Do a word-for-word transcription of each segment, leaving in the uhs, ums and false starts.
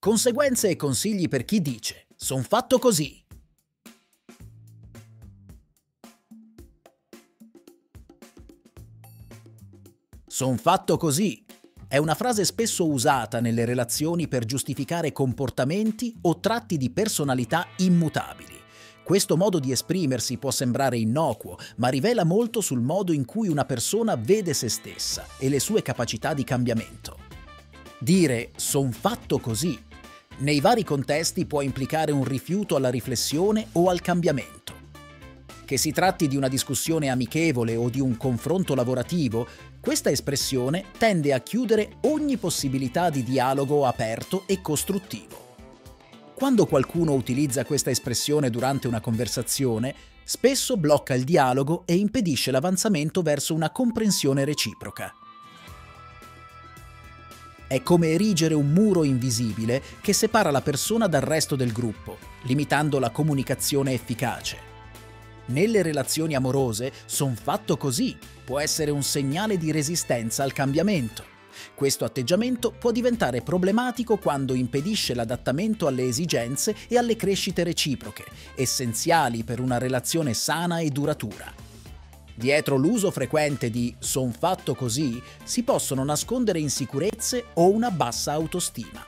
Conseguenze e consigli per chi dice "son fatto così". Son fatto così è una frase spesso usata nelle relazioni per giustificare comportamenti o tratti di personalità immutabili. Questo modo di esprimersi può sembrare innocuo, ma rivela molto sul modo in cui una persona vede se stessa e le sue capacità di cambiamento. Dire "son fatto così" nei vari contesti può implicare un rifiuto alla riflessione o al cambiamento. Che si tratti di una discussione amichevole o di un confronto lavorativo, questa espressione tende a chiudere ogni possibilità di dialogo aperto e costruttivo. Quando qualcuno utilizza questa espressione durante una conversazione, spesso blocca il dialogo e impedisce l'avanzamento verso una comprensione reciproca. È come erigere un muro invisibile che separa la persona dal resto del gruppo, limitando la comunicazione efficace. Nelle relazioni amorose, "son fatto così" può essere un segnale di resistenza al cambiamento. Questo atteggiamento può diventare problematico quando impedisce l'adattamento alle esigenze e alle crescite reciproche, essenziali per una relazione sana e duratura. Dietro l'uso frequente di "son fatto così" si possono nascondere insicurezze o una bassa autostima.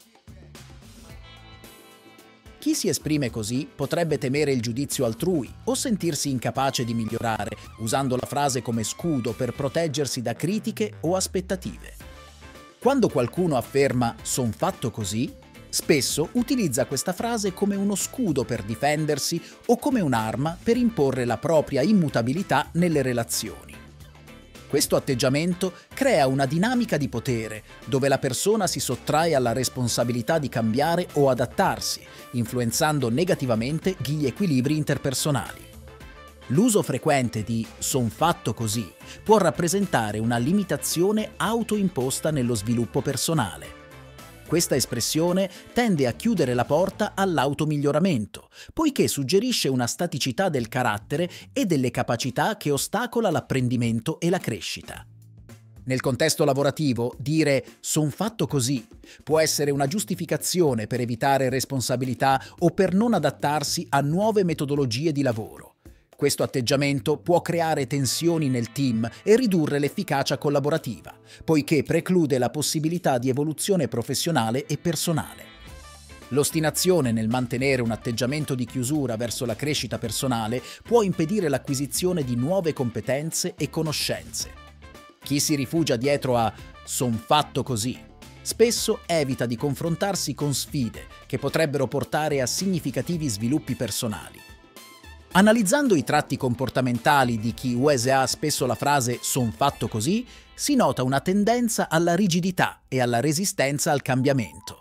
Chi si esprime così potrebbe temere il giudizio altrui o sentirsi incapace di migliorare, usando la frase come scudo per proteggersi da critiche o aspettative. Quando qualcuno afferma "son fatto così", spesso utilizza questa frase come uno scudo per difendersi o come un'arma per imporre la propria immutabilità nelle relazioni. Questo atteggiamento crea una dinamica di potere, dove la persona si sottrae alla responsabilità di cambiare o adattarsi, influenzando negativamente gli equilibri interpersonali. L'uso frequente di "son fatto così" può rappresentare una limitazione autoimposta nello sviluppo personale. Questa espressione tende a chiudere la porta all'automiglioramento, poiché suggerisce una staticità del carattere e delle capacità che ostacola l'apprendimento e la crescita. Nel contesto lavorativo, dire "son fatto così" può essere una giustificazione per evitare responsabilità o per non adattarsi a nuove metodologie di lavoro. Questo atteggiamento può creare tensioni nel team e ridurre l'efficacia collaborativa, poiché preclude la possibilità di evoluzione professionale e personale. L'ostinazione nel mantenere un atteggiamento di chiusura verso la crescita personale può impedire l'acquisizione di nuove competenze e conoscenze. Chi si rifugia dietro a "son fatto così" spesso evita di confrontarsi con sfide che potrebbero portare a significativi sviluppi personali. Analizzando i tratti comportamentali di chi usa spesso la frase "son fatto così", si nota una tendenza alla rigidità e alla resistenza al cambiamento.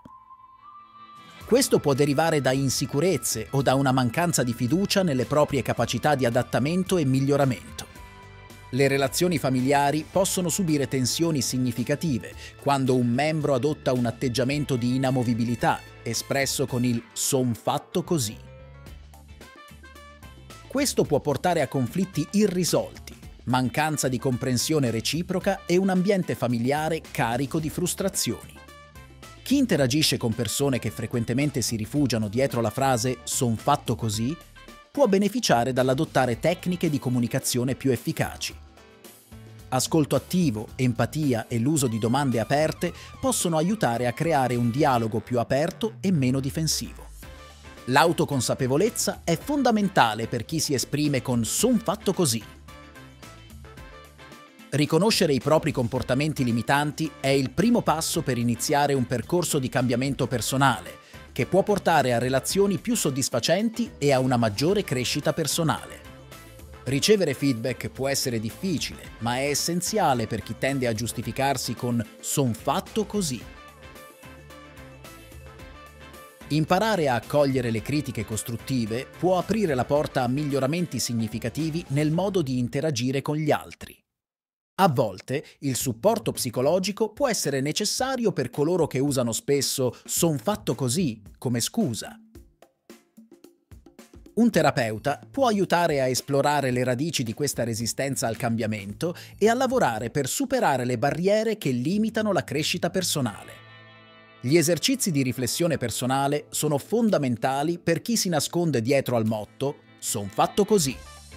Questo può derivare da insicurezze o da una mancanza di fiducia nelle proprie capacità di adattamento e miglioramento. Le relazioni familiari possono subire tensioni significative quando un membro adotta un atteggiamento di inamovibilità, espresso con il "son fatto così". Questo può portare a conflitti irrisolti, mancanza di comprensione reciproca e un ambiente familiare carico di frustrazioni. Chi interagisce con persone che frequentemente si rifugiano dietro la frase "son fatto così" può beneficiare dall'adottare tecniche di comunicazione più efficaci. Ascolto attivo, empatia e l'uso di domande aperte possono aiutare a creare un dialogo più aperto e meno difensivo. L'autoconsapevolezza è fondamentale per chi si esprime con "son fatto così". Riconoscere i propri comportamenti limitanti è il primo passo per iniziare un percorso di cambiamento personale, che può portare a relazioni più soddisfacenti e a una maggiore crescita personale. Ricevere feedback può essere difficile, ma è essenziale per chi tende a giustificarsi con "son fatto così". Imparare a accogliere le critiche costruttive può aprire la porta a miglioramenti significativi nel modo di interagire con gli altri. A volte il supporto psicologico può essere necessario per coloro che usano spesso "son fatto così" come scusa. Un terapeuta può aiutare a esplorare le radici di questa resistenza al cambiamento e a lavorare per superare le barriere che limitano la crescita personale. Gli esercizi di riflessione personale sono fondamentali per chi si nasconde dietro al motto "Son fatto così".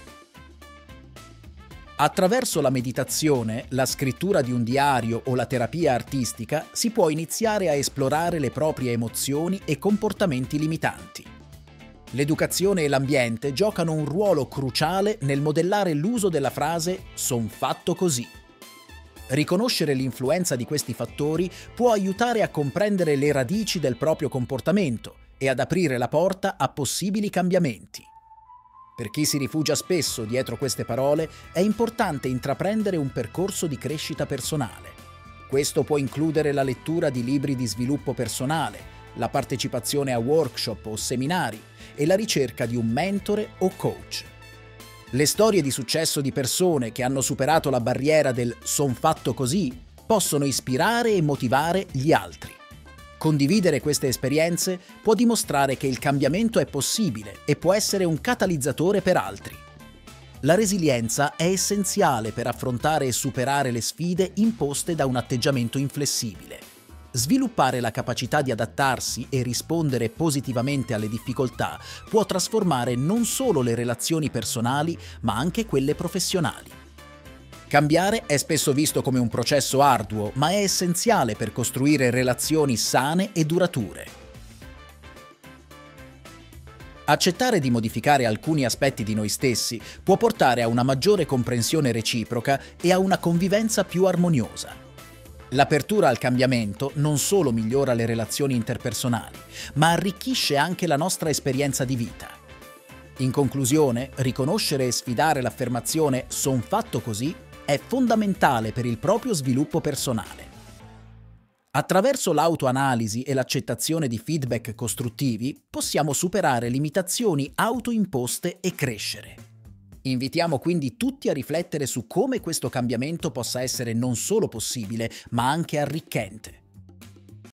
Attraverso la meditazione, la scrittura di un diario o la terapia artistica si può iniziare a esplorare le proprie emozioni e comportamenti limitanti. L'educazione e l'ambiente giocano un ruolo cruciale nel modellare l'uso della frase "son fatto così". Riconoscere l'influenza di questi fattori può aiutare a comprendere le radici del proprio comportamento e ad aprire la porta a possibili cambiamenti. Per chi si rifugia spesso dietro queste parole, è importante intraprendere un percorso di crescita personale. Questo può includere la lettura di libri di sviluppo personale, la partecipazione a workshop o seminari e la ricerca di un mentore o coach. Le storie di successo di persone che hanno superato la barriera del "son fatto così" possono ispirare e motivare gli altri. Condividere queste esperienze può dimostrare che il cambiamento è possibile e può essere un catalizzatore per altri. La resilienza è essenziale per affrontare e superare le sfide imposte da un atteggiamento inflessibile. Sviluppare la capacità di adattarsi e rispondere positivamente alle difficoltà può trasformare non solo le relazioni personali, ma anche quelle professionali. Cambiare è spesso visto come un processo arduo, ma è essenziale per costruire relazioni sane e durature. Accettare di modificare alcuni aspetti di noi stessi può portare a una maggiore comprensione reciproca e a una convivenza più armoniosa. L'apertura al cambiamento non solo migliora le relazioni interpersonali, ma arricchisce anche la nostra esperienza di vita. In conclusione, riconoscere e sfidare l'affermazione "son fatto così" è fondamentale per il proprio sviluppo personale. Attraverso l'autoanalisi e l'accettazione di feedback costruttivi possiamo superare limitazioni autoimposte e crescere. Invitiamo quindi tutti a riflettere su come questo cambiamento possa essere non solo possibile, ma anche arricchente.